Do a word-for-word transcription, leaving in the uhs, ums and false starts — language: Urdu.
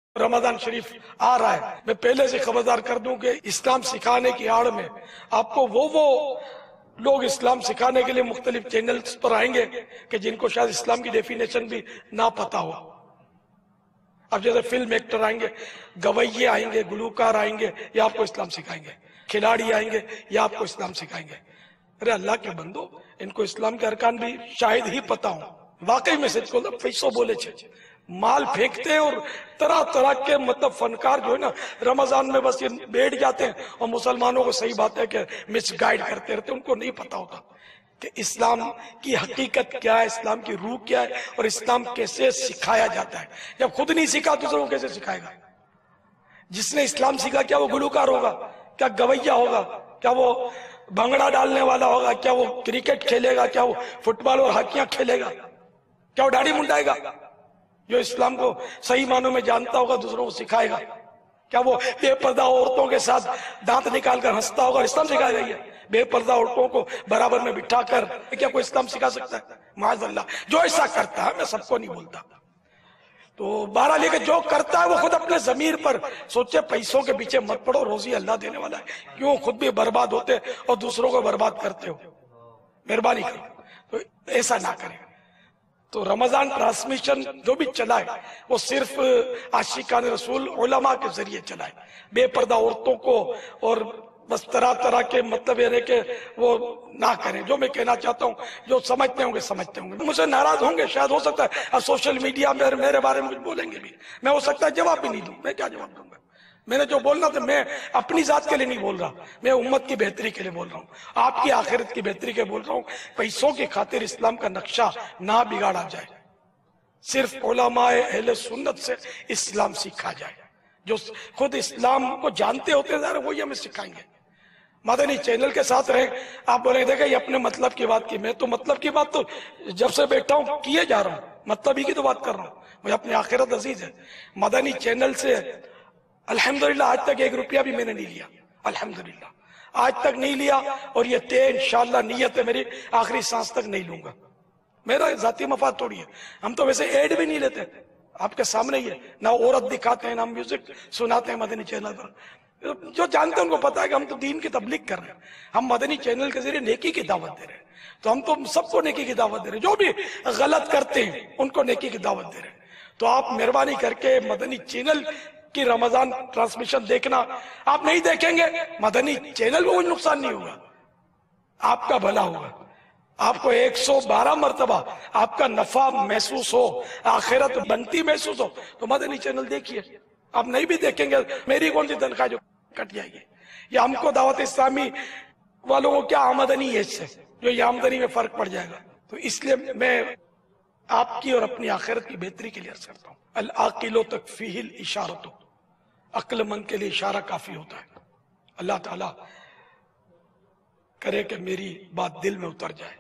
رمضان شریف آ رہا ہے، میں پہلے سے خبردار کر دوں کہ اسلام سکھانے کی آڑ میں آپ کو وہ وہ لوگ اسلام سکھانے کے لیے مختلف چینلز پر آئیں گے کہ جن کو شاید اسلام کی ڈیفینیشن بھی نہ پتا ہو۔ اب جیسے فلم ایکٹر آئیں گے، گویے آئیں گے، گلوکار آئیں گے، یہ آپ کو اسلام سکھائیں گے، کھلاڑی آئیں گے، یہ آپ کو اسلام سکھائیں گے۔ ارے اللہ کے بندو، ان کو اسلام کے ارکان بھی شاید ہی پتا ہوں۔ واقعی میں سچ کو پیسوں بولے چھے مال پھینکتے ہیں، اور طرح طرح کے مطلب فنکار جو ہے نا رمضان میں بس یہ بیٹھ جاتے ہیں اور مسلمانوں کو صحیح بات ہے کہ مس گائیڈ کرتے رہتے ہیں۔ ان کو نہیں پتا ہوتا کہ اسلام کی حقیقت کیا ہے، اسلام کی روح کیا ہے، اور اسلام کیسے سکھایا جاتا ہے۔ جب خود نہیں سیکھا دوسروں کو کیسے سکھائے گا؟ جس نے اسلام سیکھا کیا وہ گلوکار ہوگا؟ کیا گویہ ہوگا؟ کیا وہ بھنگڑا ڈالنے والا ہوگا؟ کیا وہ کرکٹ کھیلے گا؟ کیا وہ فٹ بال اور ہاکیاں کھیلے گا؟ کیا وہ داڑھی منڈائے گا؟ جو اسلام کو صحیح معنوں میں جانتا ہوگا دوسروں کو سکھائے گا۔ کیا وہ بے پردہ عورتوں کے ساتھ دانت نکال کر ہنستا ہوگا؟ اسلام سکھائے گا؟ یہ بے پردہ عورتوں کو برابر میں بٹھا کر کیا کوئی اسلام سکھا سکتا ہے؟ معاذ اللہ، جو ایسا کرتا ہے، میں سب کو نہیں بولتا، تو بارہ لے کے جو کرتا ہے وہ خود اپنے ضمیر پر سوچے۔ پیسوں کے پیچھے مت پڑو، روزی اللہ دینے والا ہے، کیوں خود بھی برباد ہوتے اور دوسروں کو برباد کرتے ہو؟ مہربانی کرو تو ایسا نہ کریں۔ تو رمضان ٹرانسمیشن جو بھی چلا ہے وہ صرف عاشقان رسول علماء کے ذریعے چلا ہے، بے پردہ عورتوں کو اور بس طرح طرح کے مطلب یہ کہ وہ نہ کریں۔ جو میں کہنا چاہتا ہوں، جو سمجھتے ہوں گے سمجھتے ہوں گے، مجھ سے ناراض ہوں گے، شاید ہو سکتا ہے اب سوشل میڈیا میں میرے بارے میں کچھ بولیں گے بھی، میں ہو سکتا ہے جواب بھی نہیں دوں۔ میں کیا جواب دوں گا؟ میں نے جو بولنا تھا، میں اپنی ذات کے لیے نہیں بول رہا، میں امت کی بہتری کے لیے بول رہا ہوں، آپ کی آخرت کی بہتری کے بول رہا ہوں۔ پیسوں کی خاطر اسلام کا نقشہ نہ بگاڑا جائے، صرف علماء اہل سنت سے اسلام سیکھا جائے، جو خود اسلام کو جانتے ہوتے ہیں وہی ہمیں سکھائیں گے۔ مدنی چینل کے ساتھ رہیں۔ آپ بولیں دیکھیں یہ اپنے مطلب کی بات کی، میں تو مطلب کی بات تو جب سے بیٹھا ہوں کیے جا رہا ہوں، مطلب ہی کی تو بات کر رہا ہوں، مجھے اپنی آخرت عزیز ہے۔ مدنی چینل سے الحمدللہ آج تک ایک روپیہ بھی میں نے نہیں لیا، الحمدللہ آج تک نہیں لیا، اور یہ طے انشاءاللہ نیت ہے میری آخری سانس تک نہیں لوں گا۔ میرا ذاتی مفاد تھوڑی ہے، ہم تو ویسے ایڈ بھی نہیں لیتے، آپ کے سامنے ہی ہے، نہ عورت دکھاتے ہیں، نہ میوزک سناتے ہیں مدنی چینل پر۔ جو جانتے ہیں ان کو پتا ہے کہ ہم تو دین کی تبلیغ کر رہے ہیں، ہم مدنی چینل کے ذریعے نیکی کی دعوت دے رہے ہیں، تو ہم تو سب کو نیکی کی دعوت دے رہے ہیں، جو بھی غلط کرتے ہیں ان کو نیکی کی دعوت دے رہے ہیں۔ تو آپ مہربانی کر کے مدنی چینل کی رمضان ٹرانسمیشن دیکھنا، آپ نہیں دیکھیں گے مدنی چینل میں کوئی نقصان نہیں ہوگا، آپ کا بھلا ہوگا، آپ کو ایک سو بارہ مرتبہ آپ کا نفع محسوس ہو، آخرت بنتی محسوس ہو، تو مدنی چینل دیکھیے۔ آپ نہیں بھی دیکھیں گے، میری کون سی تنخواہ جو کٹ جائے گی؟ یا ہم کو دعوت اسلامی والوں کو کیا آمدنی ہے اس سے جو یہ آمدنی میں فرق پڑ جائے گا؟ تو اس لیے میں آپ کی اور اپنی آخرت کی بہتری کے لیے عرض کرتا ہوں، العاقل تکفیہ الاشارۃ، عقل مند کے لیے اشارہ کافی ہوتا ہے۔ اللہ تعالیٰ کرے کہ میری بات دل میں اتر جائے۔